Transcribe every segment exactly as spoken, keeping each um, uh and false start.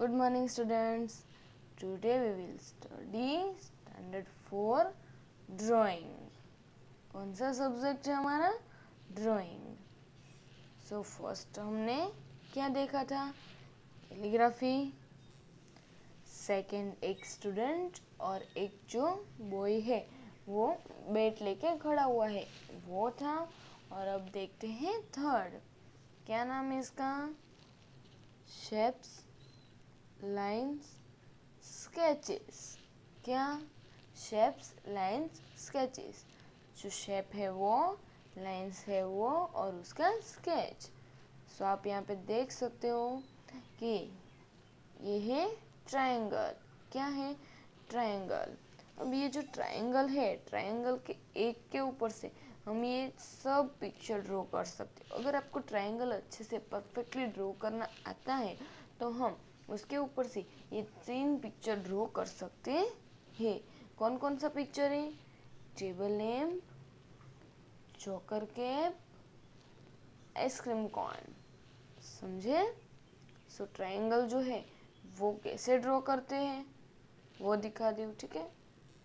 Good morning students. Today we will study standard four drawing. कौन सा subject है हमारा? ड्राइंग. सो फर्स्ट हमने क्या देखा था? कैलीग्राफी. सेकंड एक स्टूडेंट और एक जो बॉय है वो बैट लेके खड़ा हुआ है वो था. और अब देखते हैं थर्ड. क्या नाम है इसका? Shapes, lines, sketches. क्या? Shapes, lines, sketches. जो शेप है वो, लाइन्स है वो और उसका स्केच. सो आप यहाँ पे देख सकते हो कि ये है ट्रायंगल. क्या है? ट्रायंगल. अब ये जो ट्रायंगल है, ट्रायंगल के एक के ऊपर से हम ये सब पिक्चर ड्रॉ कर सकते हो. अगर आपको ट्रायंगल अच्छे से परफेक्टली ड्रॉ करना आता है तो हम उसके ऊपर से ये तीन पिक्चर ड्रॉ कर सकते हैं. कौन कौन सा पिक्चर है? Table lamp, joker cap, ice cream cone. समझे? सो ट्रायंगल जो है वो कैसे ड्रॉ करते हैं वो दिखा दूँ. ठीक है,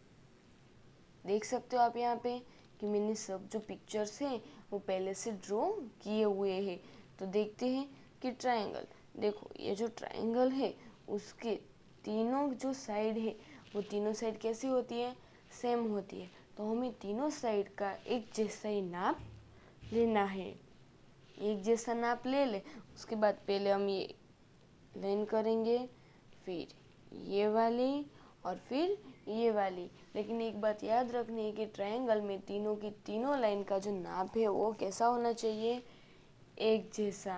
देख सकते हो आप यहाँ पे कि मैंने सब जो पिक्चर्स हैं वो पहले से ड्रॉ किए हुए हैं. तो देखते हैं कि ट्रायंगल, देखो ये जो ट्रायंगल है उसके तीनों जो साइड है वो तीनों साइड कैसी होती है? सेम होती है. तो हमें तीनों साइड का एक जैसा ही नाप लेना है. एक जैसा नाप ले ले. उसके बाद पहले हम ये लाइन करेंगे, फिर ये वाली और फिर ये वाली. लेकिन एक बात याद रखनी है कि ट्रायंगल में तीनों की तीनों लाइन का जो नाप है वो कैसा होना चाहिए? एक जैसा.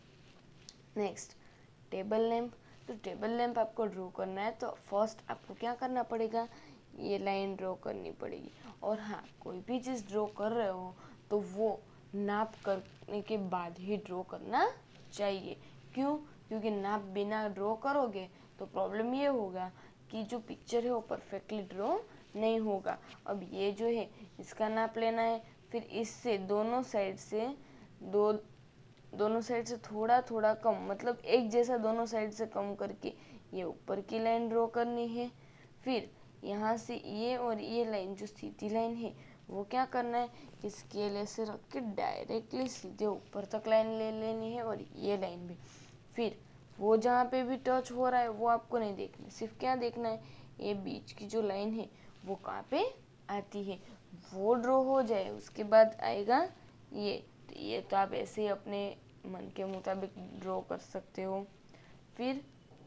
Next, table lamp. तो टेबल लैंप आपको ड्रॉ करना है तो फर्स्ट आपको क्या करना पड़ेगा? ये लाइन ड्रॉ करनी पड़ेगी. और हाँ, कोई भी चीज़ ड्रॉ कर रहे हो तो वो नाप करने के बाद ही ड्रॉ करना चाहिए. क्यों? क्योंकि नाप बिना ड्रॉ करोगे तो प्रॉब्लम ये होगा कि जो पिक्चर है वो परफेक्टली ड्रॉ नहीं होगा. अब ये जो है इसका नाप लेना है, फिर इससे दोनों साइड से दो दोनों साइड से थोड़ा थोड़ा कम, मतलब एक जैसा दोनों साइड से कम करके ये ऊपर की लाइन ड्रॉ करनी है. फिर यहाँ से ये और ये लाइन जो सीधी लाइन है वो क्या करना है? स्केल ऐसे रख के डायरेक्टली सीधे ऊपर तक लाइन ले लेनी है. और ये लाइन भी फिर वो जहाँ पे भी टच हो रहा है वो आपको नहीं देखना. सिर्फ क्या देखना है? ये बीच की जो लाइन है वो कहाँ पे आती है वो ड्रॉ हो जाए. उसके बाद आएगा ये. तो ये तो आप ऐसे ही अपने मन के मुताबिक ड्रॉ कर सकते हो. फिर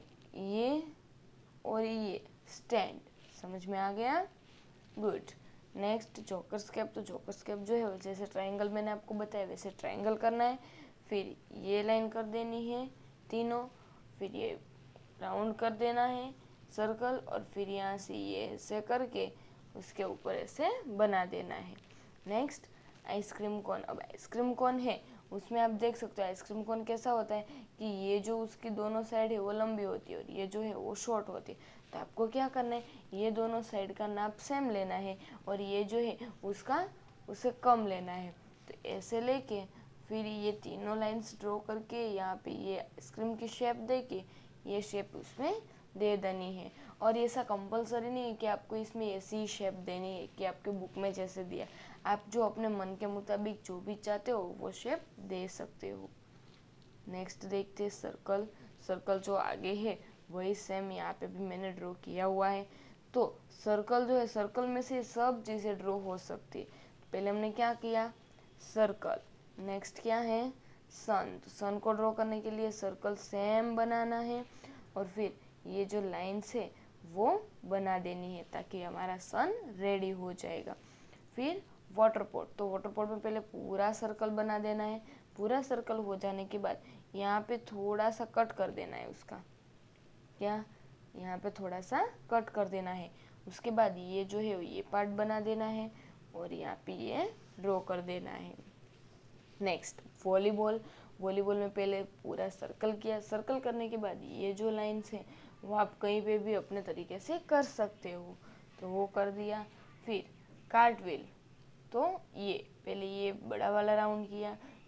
ये और ये स्टैंड. समझ में आ गया? गुड. Next, jokers cap. तो जोकर्स कैप जो है जैसे ट्रायंगल मैंने आपको बताया वैसे ट्रायंगल करना है. फिर ये लाइन कर देनी है तीनों. फिर ये राउंड कर देना है सर्कल. और फिर यहाँ से ये ऐसे करके उसके ऊपर ऐसे बना देना है. Next, ice cream cone. अब आइसक्रीम कोन है उसमें आप देख सकते हो आइसक्रीम कोन कैसा होता है कि ये जो उसकी दोनों साइड है वो लंबी होती है और ये जो है वो शॉर्ट होती है. तो आपको क्या करना है? ये दोनों साइड का नाप सेम लेना है और ये जो है उसका उसे कम लेना है. तो ऐसे लेके फिर ये तीनों लाइंस ड्रॉ करके यहाँ पे ये आइसक्रीम की शेप दे के ये शेप उसमें दे देनी है. और ऐसा कंपलसरी नहीं है कि आपको इसमें ऐसी शेप देनी है कि आपके बुक में जैसे दिया. आप जो अपने मन के मुताबिक जो भी चाहते हो वो शेप दे सकते हो. नेक्स्ट देखते हैं सर्कल. सर्कल जो आगे है वही सेम यहाँ पे भी मैंने ड्रॉ किया हुआ है. तो सर्कल जो है, सर्कल में से सब चीज़ें ड्रॉ हो सकती है. पहले हमने क्या किया? सर्कल. नेक्स्ट क्या है? सन. तो सन को ड्रॉ करने के लिए सर्कल सेम बनाना है और फिर ये जो लाइन्स है वो बना देनी है ताकि हमारा सन रेडी हो जाएगा. फिर वाटर पॉट. तो वाटर पॉट में पहले पूरा सर्कल बना देना है. पूरा सर्कल हो जाने के बाद यहाँ पे थोड़ा सा कट कर देना है उसका. क्या? यहाँ पे थोड़ा सा कट कर देना है. उसके बाद ये जो है ये पार्ट बना देना है और यहाँ पे ये ड्रॉ कर देना है. Next, volleyball. वॉलीबॉल में पहले पूरा सर्कल किया. सर्कल करने के बाद ये जो लाइन्स हैं वो आप कहीं पे भी अपने तरीके से कर सकते हो. तो वो कर दिया. फिर कार्टविल. तो ये पहले ये बड़ा वाला राउंड किया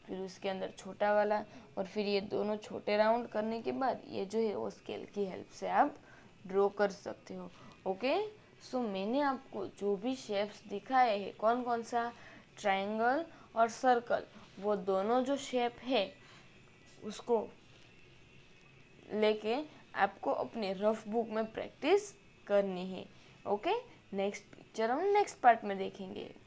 फिर उसके अंदर छोटा वाला, और फिर ये दोनों छोटे राउंड करने के बाद ये जो है वो स्केल की हेल्प से आप ड्रॉ कर सकते हो। ओके, सो मैंने आपको जो भी शेप्स दिखाए हैं, कौन कौन सा, ट्रायंगल और सर्कल, वो दोनों जो शेप है उसको लेके आपको अपने रफ बुक में प्रैक्टिस करनी है। ओके, नेक्स्ट पिक्चर हम नेक्स्ट पार्ट में देखेंगे।